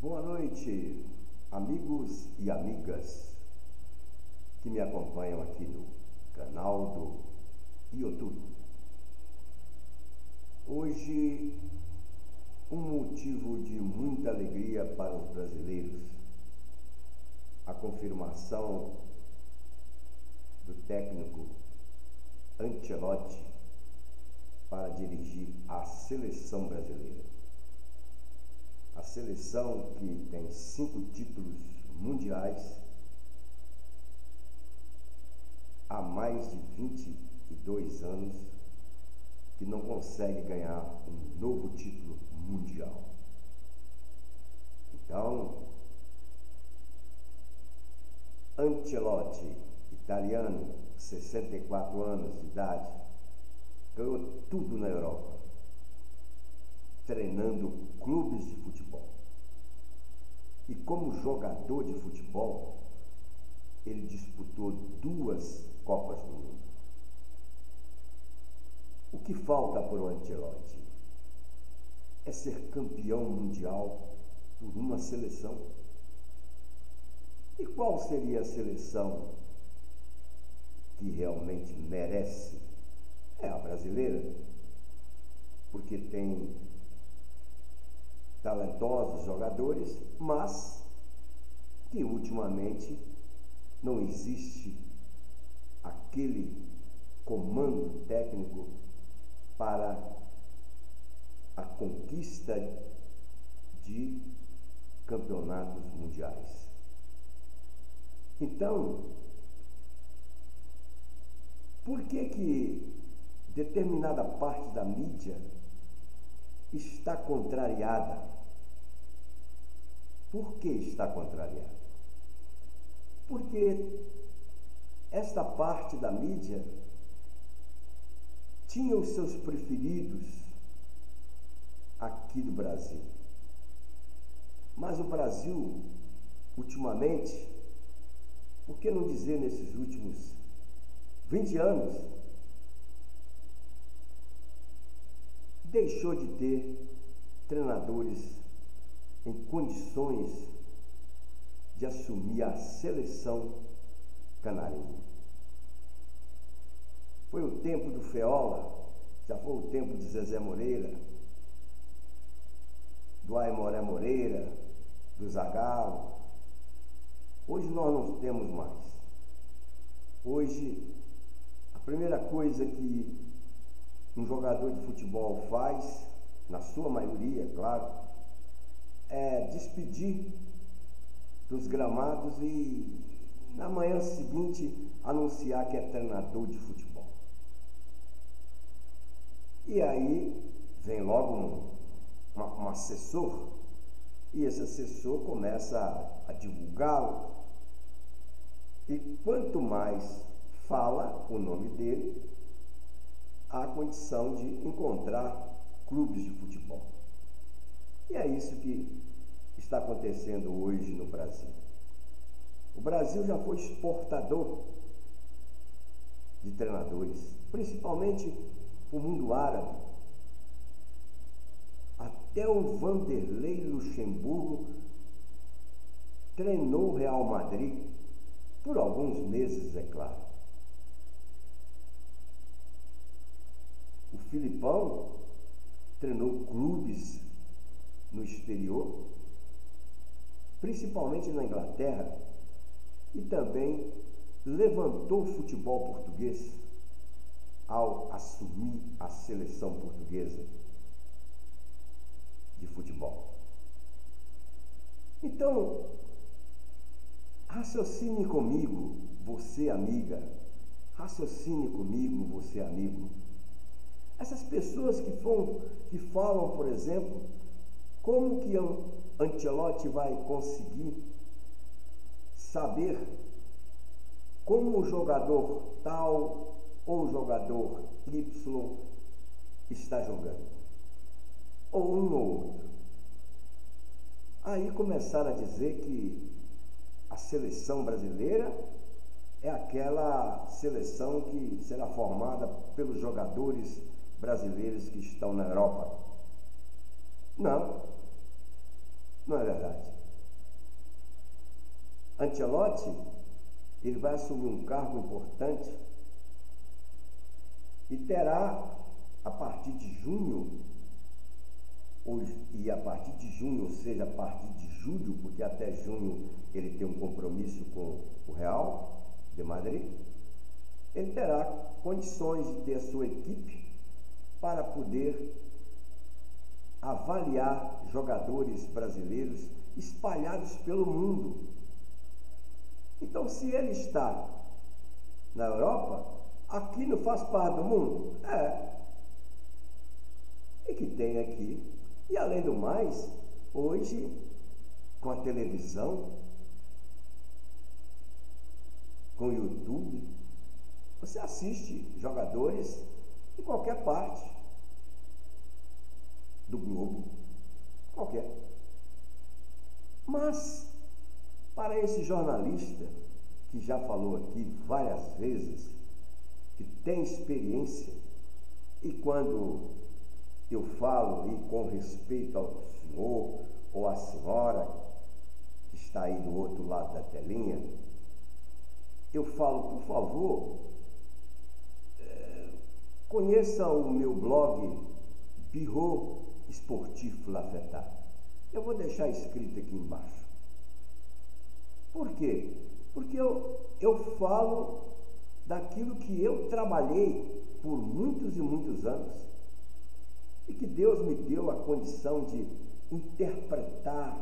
Boa noite, amigos e amigas que me acompanham aqui no canal do YouTube. Hoje, um motivo de muita alegria para os brasileiros, a confirmação do técnico Ancelotti para dirigir a seleção brasileira. A seleção que tem 5 títulos mundiais, há mais de 22 anos, que não consegue ganhar um novo título mundial. Então, Ancelotti, italiano, 64 anos de idade, ganhou tudo na Europa, treinando clubes de futebol. E como jogador de futebol, ele disputou 2 Copas do Mundo. O que falta para o Ancelotti é ser campeão mundial por uma seleção. E qual seria a seleção que realmente merece? É a brasileira, porque tem talentosos jogadores, mas que ultimamente não existe aquele comando técnico para a conquista de campeonatos mundiais. Então, por que determinada parte da mídia está contrariada? Por que está contrariada? Porque esta parte da mídia tinha os seus preferidos aqui do Brasil. Mas o Brasil, ultimamente, por que não dizer nesses últimos 20 anos, deixou de ter treinadores em condições de assumir a seleção canarinho. Foi o tempo do Feola, já foi o tempo de Zezé Moreira, do Aimoré Moreira, do Zagallo. Hoje nós não temos mais. Hoje, a primeira coisa que um jogador de futebol faz, na sua maioria, claro, é despedir dos gramados e na manhã seguinte anunciar que é treinador de futebol. E aí vem logo um assessor, e esse assessor começa a divulgá-lo. E quanto mais fala o nome dele, há condição de encontrar clubes de futebol. E é isso que está acontecendo hoje no Brasil. O Brasil já foi exportador de treinadores, principalmente o mundo árabe. Até o Vanderlei Luxemburgo treinou o Real Madrid, por alguns meses, é claro. O Filipão treinou clubes no exterior, principalmente na Inglaterra, e também levantou o futebol português ao assumir a seleção portuguesa de futebol. Então, raciocine comigo, você amiga, raciocine comigo, você amigo. Essas pessoas que falam, por exemplo, como que Ancelotti vai conseguir saber como o jogador tal ou o jogador Y está jogando, ou um ou outro. Aí começaram a dizer que a seleção brasileira é aquela seleção que será formada pelos jogadores brasileiros que estão na Europa. Não, não é verdade. Ancelotti, ele vai assumir um cargo importante e terá, a partir de junho, ou seja, a partir de julho, porque até junho ele tem um compromisso com o Real de Madrid, ele terá condições de ter a sua equipe para poder avaliar jogadores brasileiros espalhados pelo mundo. Então, se ele está na Europa, aqui não faz parte do mundo? E que tem aqui. E além do mais, hoje, com a televisão, com o YouTube, você assiste jogadores de qualquer parte do globo, qualquer. Mas, para esse jornalista, que já falou aqui várias vezes, que tem experiência, e quando eu falo, e com respeito ao senhor ou à senhora, que está aí do outro lado da telinha, eu falo, por favor, conheça o meu blog Bureau Sportif Lafetat. Eu vou deixar escrito aqui embaixo. Por quê? Porque eu falo daquilo que eu trabalhei por muitos e muitos anos e que Deus me deu a condição de interpretar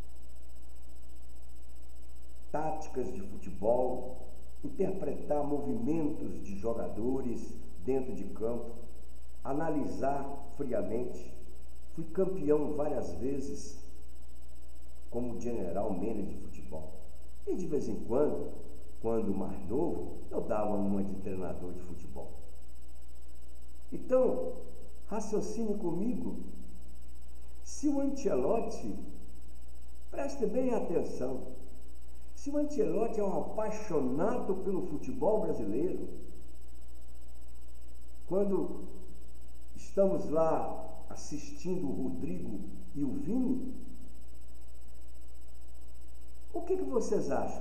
táticas de futebol, interpretar movimentos de jogadores dentro de campo, analisar friamente. Fui campeão várias vezes como general manager de futebol. E de vez em quando mais novo, eu dava uma de treinador de futebol. Então, raciocine comigo. Se o Ancelotti, preste bem atenção, se o Ancelotti é um apaixonado pelo futebol brasileiro, quando estamos lá assistindo o Rodrigo e o Vini, o que vocês acham?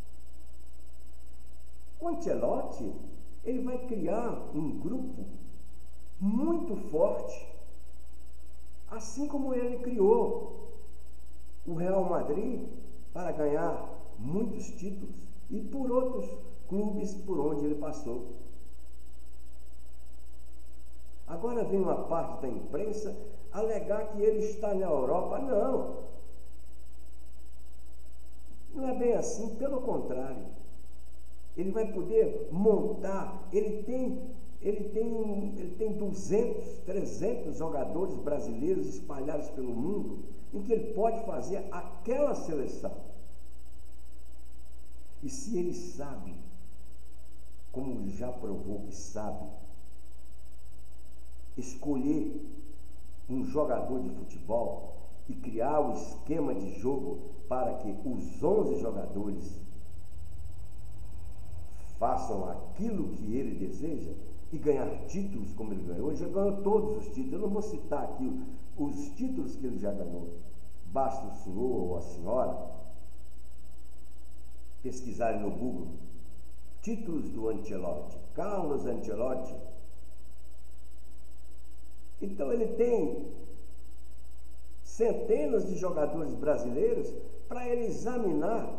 O Ancelotti, ele vai criar um grupo muito forte, assim como ele criou o Real Madrid para ganhar muitos títulos e por outros clubes por onde ele passou. Agora vem uma parte da imprensa alegar que ele está na Europa. Não é bem assim, pelo contrário. Ele vai poder montar, ele tem 200, 300 jogadores brasileiros espalhados pelo mundo, em que ele pode fazer aquela seleção. E se ele sabe, como já provou que sabe, escolher um jogador de futebol e criar o esquema de jogo para que os 11 jogadores façam aquilo que ele deseja e ganhar títulos como ele ganhou. Ele já ganhou todos os títulos. Eu não vou citar aqui os títulos que ele já ganhou. Basta o senhor ou a senhora pesquisarem no Google títulos do Ancelotti, Carlos Ancelotti. Então ele tem centenas de jogadores brasileiros para ele examinar.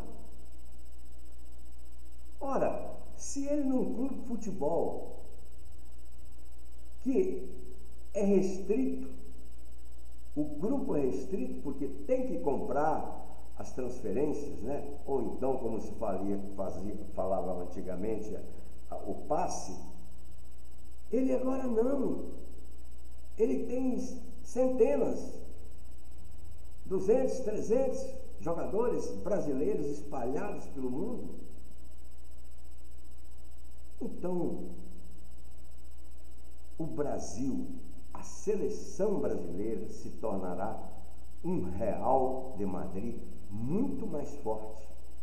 Ora, se ele num clube de futebol que é restrito, o grupo é restrito porque tem que comprar as transferências, né? Ou então, como se falava antigamente, o passe, ele agora não. Ele tem centenas, 200, 300 jogadores brasileiros espalhados pelo mundo. Então, o Brasil, a seleção brasileira se tornará um Real de Madrid muito mais forte.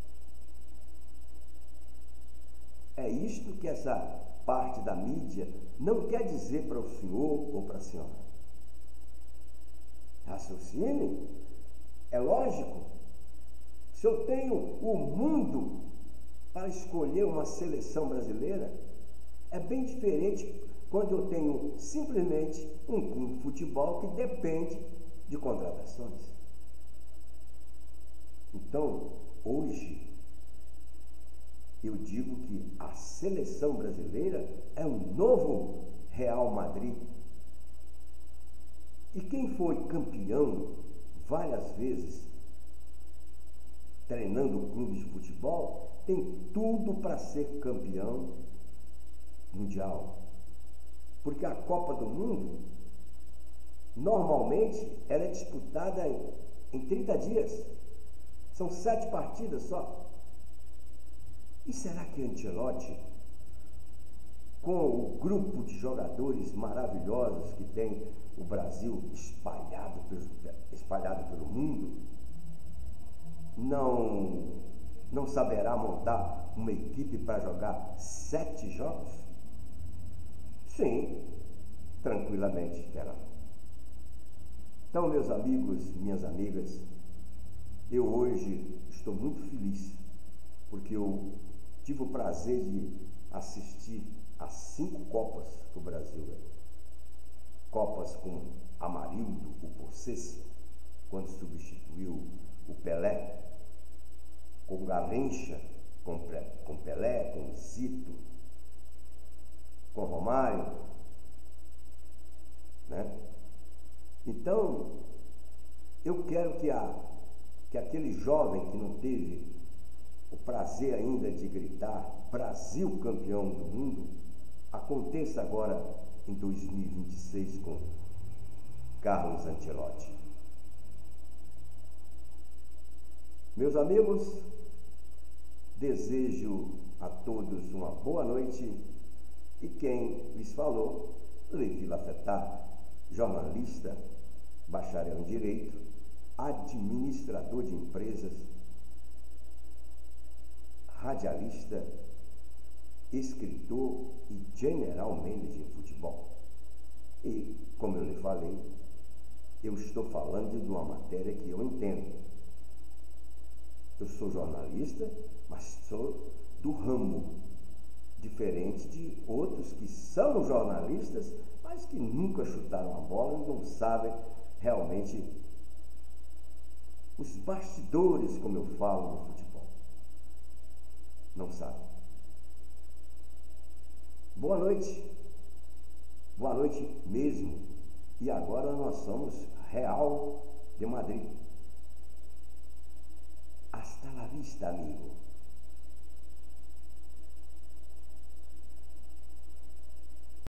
É isto que essa parte da mídia não quer dizer para o senhor ou para a senhora. Raciocínio, é lógico. Se eu tenho o mundo para escolher uma seleção brasileira, é bem diferente quando eu tenho simplesmente um clube de futebol que depende de contratações. Então, hoje, eu digo que a seleção brasileira é um novo Real Madrid. E quem foi campeão várias vezes, treinando clubes de futebol, tem tudo para ser campeão mundial. Porque a Copa do Mundo, normalmente, ela é disputada em 30 dias. São 7 partidas só. E será que Ancelotti, com o grupo de jogadores maravilhosos que tem o Brasil espalhado pelo mundo, não saberá montar uma equipe para jogar 7 jogos? Sim, tranquilamente terá. Então, meus amigos, minhas amigas, eu hoje estou muito feliz, porque eu tive o prazer de assistir a 5 Copas que o Brasil ganhou. Copas com Amarildo, o Possessa, quando substituiu o Pelé, com Garrincha, com Pelé, com Zito, com Romário, né? Então, eu quero que aquele jovem que não teve o prazer ainda de gritar Brasil campeão do mundo, aconteça agora em 2026 com Carlos Ancelotti. Meus amigos, desejo a todos uma boa noite e quem lhes falou, Levi Lafetá, jornalista, bacharel em Direito, administrador de empresas, radialista, escritor e general manager de futebol. E, como eu lhe falei, eu estou falando de uma matéria que eu entendo. Eu sou jornalista, mas sou do ramo, diferente de outros que são jornalistas, mas que nunca chutaram a bola e não sabem realmente os bastidores, como eu falo no futebol. Não sabem. Boa noite mesmo. E agora nós somos Real de Madrid. Hasta la vista, amigo.